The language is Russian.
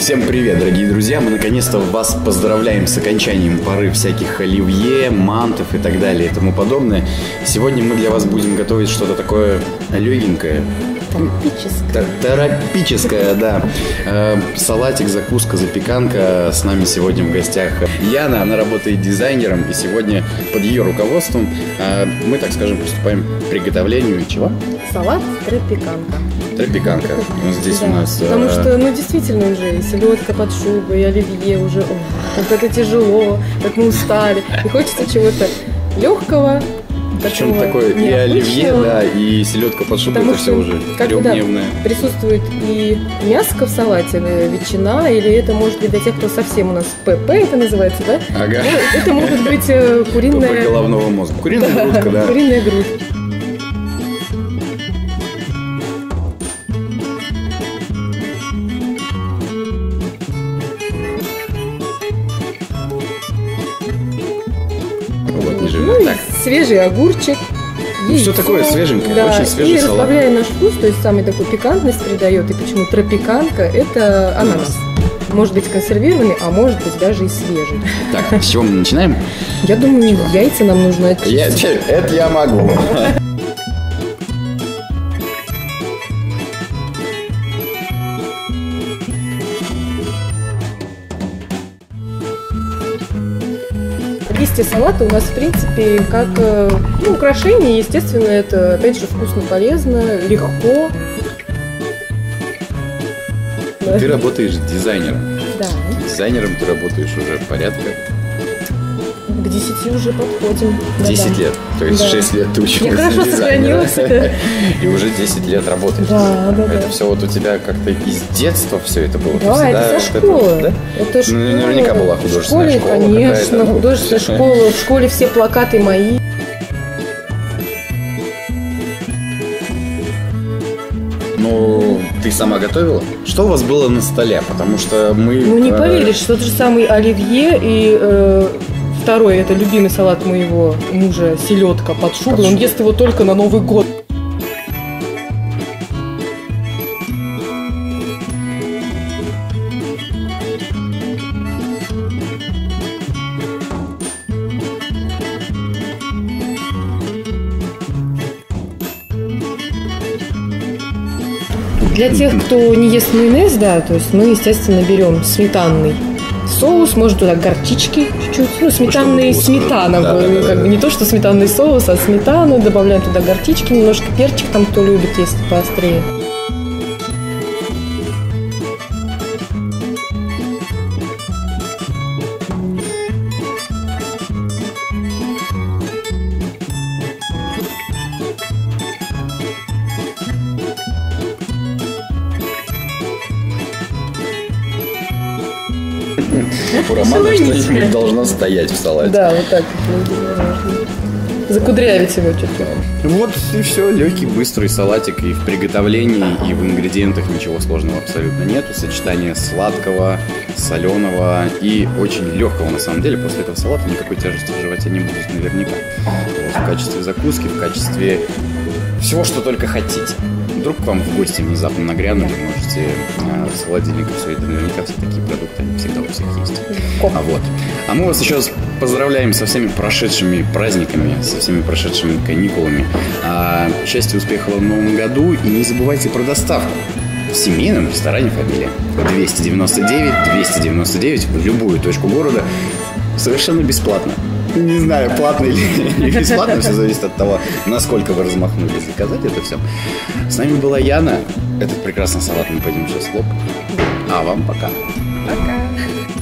Всем привет, дорогие друзья! Мы наконец-то вас поздравляем с окончанием поры всяких оливье, мантов и так далее и тому подобное. Сегодня мы для вас будем готовить что-то такое легенькое. Терапическое, да. Салатик, закуска, запеканка. С нами сегодня в гостях Яна. Она работает дизайнером. И сегодня под ее руководством мы, так скажем, приступаем к приготовлению чего? Салат тропиканка. Тропиканка. Вот здесь да. у нас... Потому что, действительно уже селедка под шубой, оливье уже... как это тяжело, как мы устали. И хочется чего-то легкого. Причем такое и оливье, да, и селедка под шубой, это все уже трехдневное. Присутствует и мяско в салате, ветчина, или это может быть для тех, кто совсем у нас ПП, это называется, да? Ага. Ну, это могут быть куриная... ПП головного мозга. Куриная грудка, да. Куриная грудка. Так. Свежий огурчик. Все такое свеженькое, да, очень свежий салат. И разбавляя наш вкус, то есть самый такой пикантность придает, и почему тропиканка, это ананас. Может быть консервированный, а может быть даже и свежий. Так, с чего мы начинаем? Я думаю, яйца нам нужно очистить. Это я могу. Листья салата у нас, в принципе, как украшение. Естественно, это, опять же, вкусно, полезно, легко. Ты работаешь дизайнером. Да. Дизайнером ты работаешь уже порядка. К 10 уже подходим. 10 лет. То есть 6 лет ты училась на дизайнера. И уже 10 лет работаешь. Да. Это все вот у тебя как-то из детства все это было? Да, это со школы. Да? Это школа. Наверняка была художественная школа. Конечно, художественная школа. В школе все плакаты мои. Ну, ты сама готовила? Что у вас было на столе? Потому что мы... Ну, не поверишь, тот же самый оливье и второй, это любимый салат моего мужа, селедка под шубой. Он ест его только на Новый год. Для тех, кто не ест майонез, да, то есть мы, естественно, берем сметанный соус, может туда горчички чуть-чуть, сметанный, сметана, как бы не то, что сметанный соус, а сметану, добавляем туда горчички, немножко перчик, там кто любит есть поострее. У Романа что-нибудь должно стоять в салате. Да, вот так. Закудрявить его чуть-чуть. Вот и все, легкий, быстрый салатик. И в приготовлении, и в ингредиентах ничего сложного абсолютно нету. Сочетание сладкого, соленого и очень легкого на самом деле. После этого салата никакой тяжести в животе не будет наверняка. Вот, в качестве закуски, в качестве всего, что только хотите. Вдруг к вам в гости внезапно нагрянули, можете с холодильника все это, наверняка все такие продукты, они всегда у всех есть. А мы вас еще раз поздравляем со всеми прошедшими праздниками, со всеми прошедшими каникулами. Счастья, успехов в новом году, и не забывайте про доставку. В семейном ресторане «Фамилия». 299 в любую точку города, совершенно бесплатно. Не знаю, платно или не бесплатно, все зависит от того, насколько вы размахнулись заказать это все. С нами была Яна. Этот прекрасный салат мы пойдем сейчас лопать. А вам пока. Пока.